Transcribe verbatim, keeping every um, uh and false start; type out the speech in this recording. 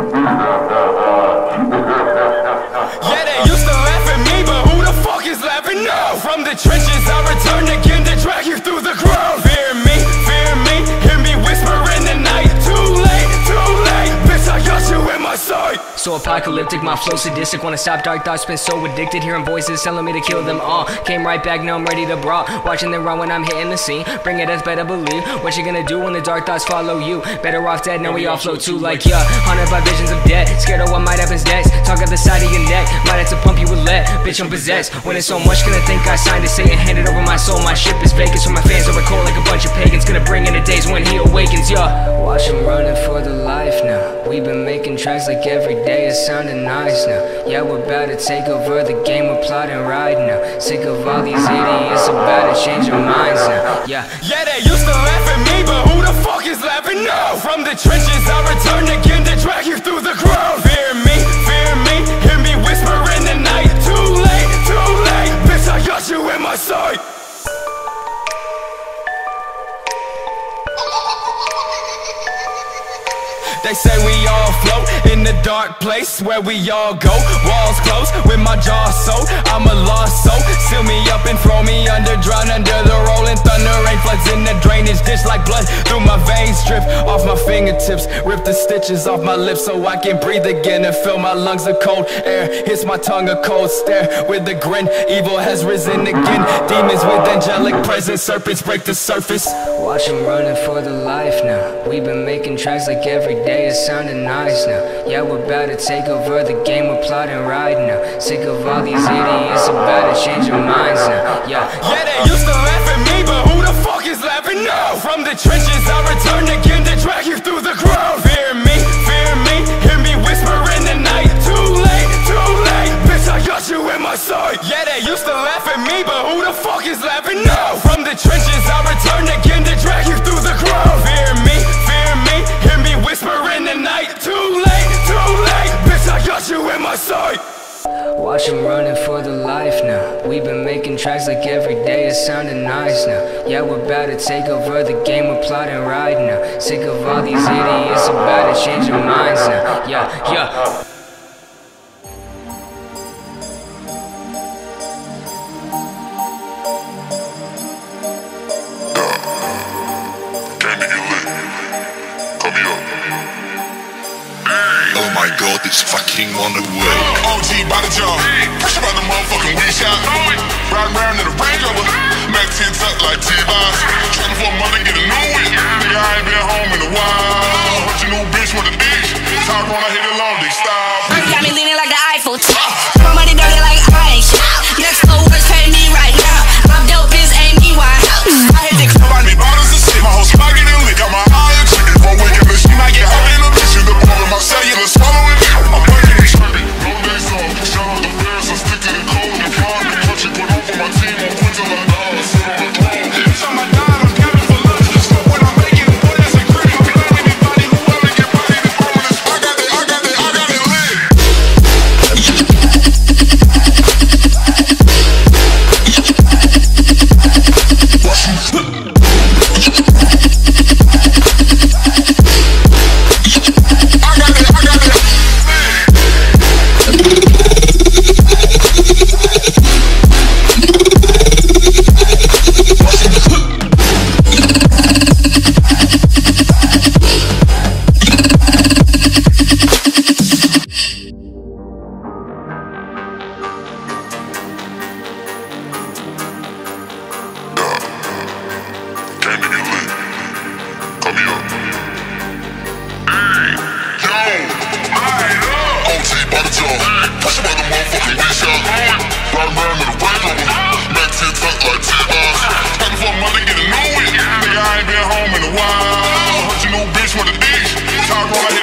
Yeah, they used to laugh at me, but who the fuck is laughing now? From the trenches I return again to drag you through the ground. Fear me, fear me, hear me whisper in the night. Too late, too late, bitch, I got you in my sight. So apocalyptic, my flow sadistic. Wanna stop dark thoughts, been so addicted. Hearing voices telling me to kill them all. Came right back, now I'm ready to brawl. Watching them run when I'm hitting the scene. Bring it, that's better believe. What you gonna do when the dark thoughts follow you? Better off dead, now we all flow too. Like yeah, haunted by visions of death. Scared of what might happen next. Talk at the side of your neck. Might have to pump you with lead. Bitch, I'm possessed. When it's so much, gonna think I signed to say and handed over my soul. My ship is vacant, so my fans are cold like a bunch of pagans. Gonna bring in the days when he awakens, yeah. Watch him running for the life now. We've been making tracks like every day, it's sounding nice now. Yeah, we're about to take over the game, we're plotting right now. Sick of all these idiots about to change our minds now. Yeah, yeah, they used to laugh at me, but who the fuck is laughing now? From the trenches I return again to drag you through the ground. Fear me, fear me, hear me whisper in the night. Too late, too late, bitch, I got you in my sight. They say we all float in the dark place where we all go. Walls closed with my jaw sewed. I'm a lost soul. Seal me up and throw me under. Drown under the rolling thunder. Rain floods in the drainage ditch like blood through my veins. Drip off my fingertips. Rip the stitches off my lips so I can breathe again and fill my lungs with cold air. Hits my tongue a cold stare with a grin. Evil has risen again. Demons with angelic presence. Serpents break the surface. Watch him running for the life now. We've been making tracks like every day, it's sounding nice now. Yeah, we're about to take over the game, we're plotting right now. Sick of all these idiots about to change our minds now. Yeah, yeah, they used to laugh at me, but who the fuck is laughing now? From the trenches I return again to drag you through the ground. Fear me, fear me, hear me whisper in the night. Too late, too late, bitch, I got you in my sight. Yeah, they used to laugh at me, but who the fuck is laughing now? From the trenches I return again to drag you through the ground. Fear me, fear me, hear me whisper in the night. Too late, too late, bitch, I got you in my sight. Watch him running for the life now. We've been making tracks like every day, it's sounding nice now. Yeah, we're about to take over the game, we're plotting right now. Sick of all these idiots about to change our minds now. Yeah, yeah. Oh my god, it's fucking on the way. O G by the jaw, push about the motherfucking weed shop. Riding around in a Range Rover, Mac tits up like T-Boss. Trying for a month and get a new whip. Nigga, I ain't been home in a while. Heard your new bitch with a dish. Talk when I hit a long dick style. Got me leaning like the Eiffel Tower. My money dirty like ice. Next four words pay me right now. I'm dope, this ain't me why. I hit the club on me bottles and shit. My whole spot getting lit. Got my eye and chicken. For wicked, but she might get hurt in the bitch. In the ball of my cellular, swallowing it. I'm working and tripping. Roll days off. Shout out the bears. I stick to the code. And prime me. Touch it. Put on for my team. On quit till I die. Sit on the throne. Every time I die, I'm capping for lunch. So when I'm making, boy, that's a creep. I'm playing anybody who ever get body to throw in this. I got it, I got it, I got it lit. Push about the motherfucking weed shop. Riding around in a Range Rover, Mac tits up like T-Boss. Having for a month to get a new whip. Nigga, I ain't been home in a while. Heard your new bitch with a dish. Talk when I hit